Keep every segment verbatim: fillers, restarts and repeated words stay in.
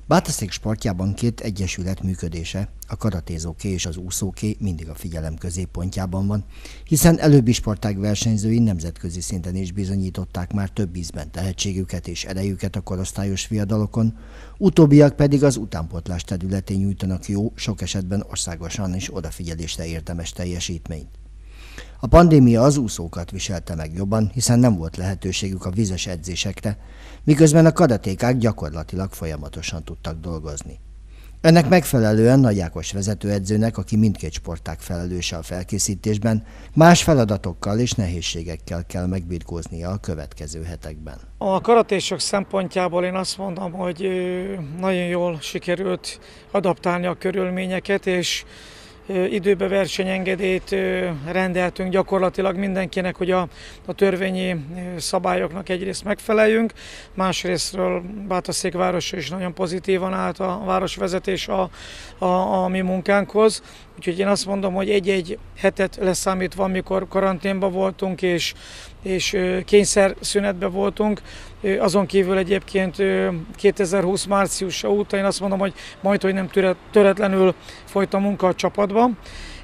Bátaszék sportjában két egyesület működése, a karatézóké és az úszóké mindig a figyelem középpontjában van, hiszen előbbi sportág versenyzői nemzetközi szinten is bizonyították már több ízben tehetségüket és erejüket a korosztályos fiatalokon, utóbbiak pedig az utánpótlás területén nyújtanak jó, sok esetben országosan is odafigyelésre érdemes teljesítményt. A pandémia az úszókat viselte meg jobban, hiszen nem volt lehetőségük a vízes edzésekre, miközben a karatékák gyakorlatilag folyamatosan tudtak dolgozni. Ennek megfelelően Nagy Ákos vezetőedzőnek, aki mindkét sportág felelőse a felkészítésben, más feladatokkal és nehézségekkel kell megbirkóznia a következő hetekben. A karatésok szempontjából én azt mondom, hogy nagyon jól sikerült adaptálni a körülményeket, és időbe versenyengedélyt rendeltünk gyakorlatilag mindenkinek, hogy a, a törvényi szabályoknak egyrészt megfeleljünk, másrésztről Bátaszék városa is nagyon pozitívan állt a városvezetés a, a, a mi munkánkhoz. Úgyhogy én azt mondom, hogy egy-egy hetet leszámítva, amikor karanténban voltunk és, és kényszerszünetben voltunk, azon kívül egyébként kétezer-húsz márciusa óta én azt mondom, hogy majd, hogy nem töretlenül folyt a munka a csapatban.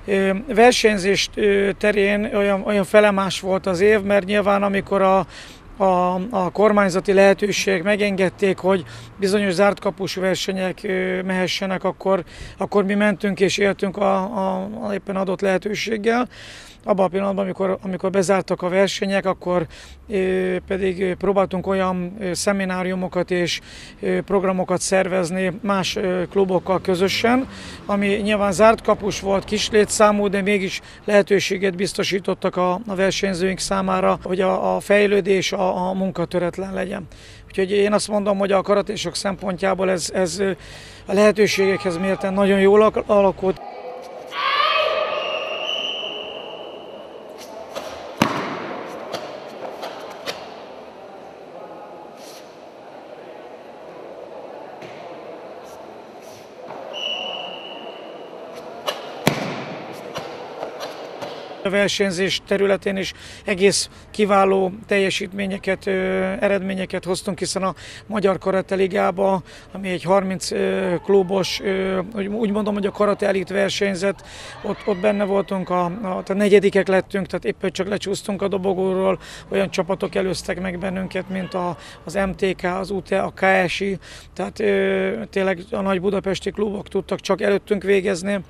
Versenyzés terén olyan, olyan felemás volt az év, mert nyilván amikor a A, a kormányzati lehetőségek megengedték, hogy bizonyos zárt kapus versenyek mehessenek, akkor, akkor mi mentünk és éltünk a, a, a éppen adott lehetőséggel. Abban a pillanatban, amikor, amikor bezártak a versenyek, akkor pedig próbáltunk olyan szemináriumokat és programokat szervezni más klubokkal közösen, ami nyilván zárt kapus volt, kis létszámú, de mégis lehetőséget biztosítottak a, a versenyzőink számára, hogy a, a fejlődés, a, a munka töretlen legyen. Úgyhogy én azt mondom, hogy a karatésok szempontjából ez, ez a lehetőségekhez mérten nagyon jól alakult. A versenyzés területén is egész kiváló teljesítményeket, eredményeket hoztunk, hiszen a Magyar Karate Ligába, ami egy harminc klubos, úgy mondom, hogy a karate elit versenyzet, ott, ott benne voltunk, a, a, a negyedikek lettünk, tehát éppen csak lecsúsztunk a dobogóról, olyan csapatok előztek meg bennünket, mint a, az em té ká, az u té, a ká es i, tehát ö, tényleg a nagy budapesti klubok tudtak csak előttünk végezni.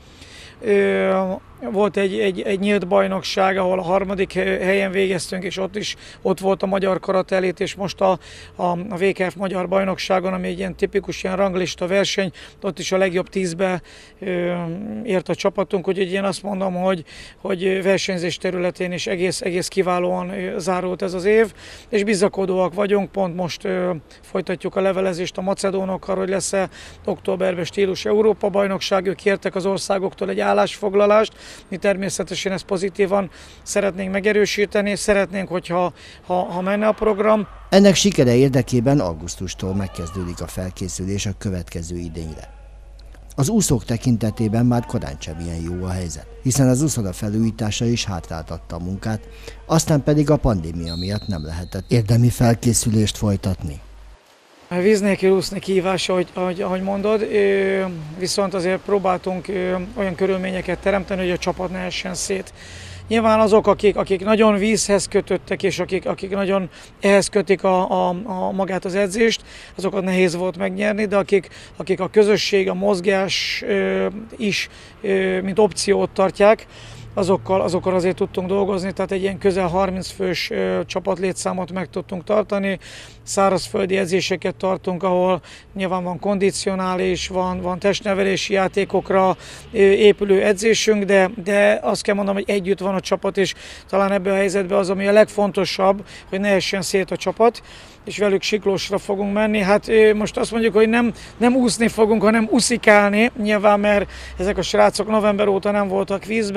Ö, Volt egy, egy, egy nyílt bajnokság, ahol a harmadik helyen végeztünk, és ott is ott volt a Magyar Karate Elit, és most a, a, a vé ká ef Magyar Bajnokságon, ami egy ilyen tipikus ilyen ranglista verseny, ott is a legjobb tízbe ö, ért a csapatunk, úgyhogy én azt mondom, hogy, hogy versenyzés területén is egész, egész kiválóan zárult ez az év, és bizakodóak vagyunk, pont most ö, folytatjuk a levelezést a macedónokkal, hogy lesz-e októberben stílus Európa bajnokság, ők kértek az országoktól egy állásfoglalást. Mi természetesen ezt pozitívan szeretnénk megerősíteni, szeretnénk, hogyha ha, ha menne a program. Ennek sikere érdekében augusztustól megkezdődik a felkészülés a következő idényre. Az úszók tekintetében már korán sem ilyen jó a helyzet, hiszen az úszoda felújítása is hátráltatta a munkát, aztán pedig a pandémia miatt nem lehetett érdemi felkészülést folytatni. A víz nélkül úszni kihívás, ahogy, ahogy, ahogy mondod, viszont azért próbáltunk olyan körülményeket teremteni, hogy a csapat ne essen szét. Nyilván azok, akik, akik nagyon vízhez kötöttek, és akik, akik nagyon ehhez kötik a, a, a magát az edzést, azokat nehéz volt megnyerni, de akik, akik a közösség, a mozgás is, mint opciót tartják, azokkal, azokkal azért tudtunk dolgozni, tehát egy ilyen közel harminc fős ö, csapatlétszámot meg tudtunk tartani, szárazföldi edzéseket tartunk, ahol nyilván van kondicionális, van, van testnevelési játékokra ö, épülő edzésünk, de, de azt kell mondanom, hogy együtt van a csapat, és talán ebben a helyzetben az, ami a legfontosabb, hogy ne essen szét a csapat, és velük siklósra fogunk menni. Hát ö, most azt mondjuk, hogy nem, nem úszni fogunk, hanem uszikálni, nyilván, mert ezek a srácok november óta nem voltak vízbe, úgyhogy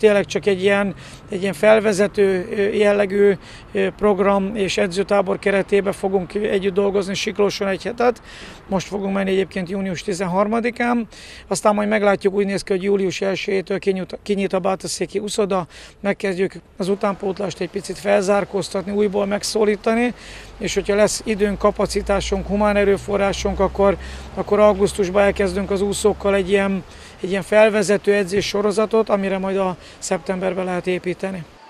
tényleg csak egy ilyen, egy ilyen felvezető jellegű program és edzőtábor keretében fogunk együtt dolgozni Siklóson egy hetet. Most fogunk menni egyébként június tizenharmadikán, aztán majd meglátjuk, úgy néz ki, hogy július elsejétől kinyit, kinyit a Bátaszéki úszoda, megkezdjük az utánpótlást egy picit felzárkóztatni, újból megszólítani, és hogyha lesz időnk, kapacitásunk, humán erőforrásunk, akkor, akkor augusztusban elkezdünk az úszókkal egy ilyen, egy ilyen felvezető edzés sorozatot, amire majd a szeptemberben lehet építeni.